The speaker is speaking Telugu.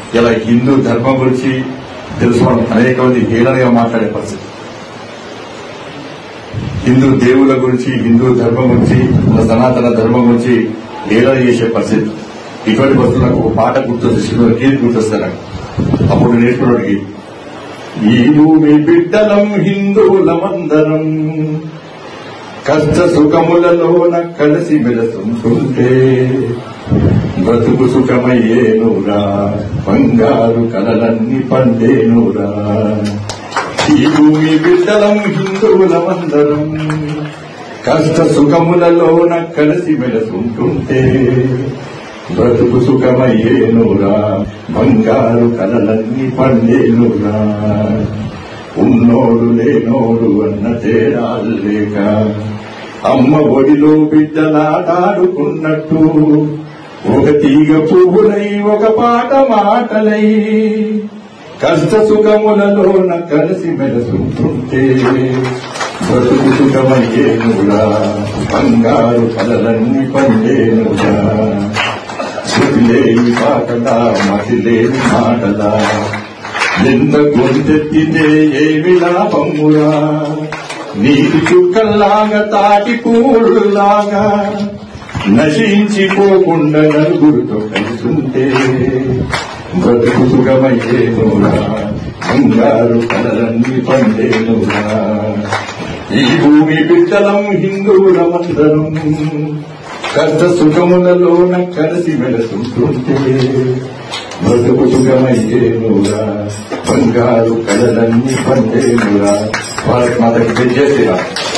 ఇలా హిందూ ధర్మం గురించి తెలుసుకోవడం అనేక మంది హేళనగా మాట్లాడే పరిస్థితి. హిందూ దేవుళ్ళ గురించి, హిందూ ధర్మం గురించి, మన సనాతన ధర్మం గురించి హేళన చేసే పరిస్థితి. ఇటువంటి పరిస్థితులు నాకు ఒక పాట గుర్తొస్తుంది, గీత గుర్తొస్తాను. అప్పుడు నేర్చుకున్నోడికి, ఈ భూమి బిడ్డలం హిందువులమందరం కష్ట సుఖములలోన కలిసి మెలసుంటుంటే బ్రతుకు సుఖమయ్యేనురా, బంగారు కలలన్నీ పండేనురా. ఈ భూమి బిడ్డలం హిందువులమందరం కష్ట సుఖములలోన కలిసి మెలసుంటుంటే బ్రతుకు సుఖమయ్యేనురా, బంగారు కలలన్నీ పండేనురా. ఉన్నోడు లేనోడు అన్న తేడాలు లేక అమ్మ ఒడిలో బిడ్డలాటాడుకున్నట్టు ఒక తీగ పువ్వులై ఒక పాట మాటలై కష్ట సుఖములలోన కలిసి మెలసుంటుంటే బ్రతుకు సుఖమయ్యేనురా, బంగారు కలలన్నీ పండేనురా. శృతిలేని పాటలా మతిలేని మాటలా ఎంత గొంతెత్తితే ఏమి లాభమురా. నీటి చుక్కల్లాగా తాటి పూడులాగా నశించిపోకుండా నలుగురితో కలిసుంటే బ్రతుకు సుఖమయ్యేనురా, బంగారు కలలన్నీ పండేనురా. ఈ భూమి బిడ్డలం హిందువులమందరం కష్ట సుఖములలోన కలిసి మెలసుంటుంటే బ్రతుకు సుఖమయ్యేనురా, బంగారు కలలన్నీ పండేనురా. భారత్ మాతకి జై శ్రీరామ్.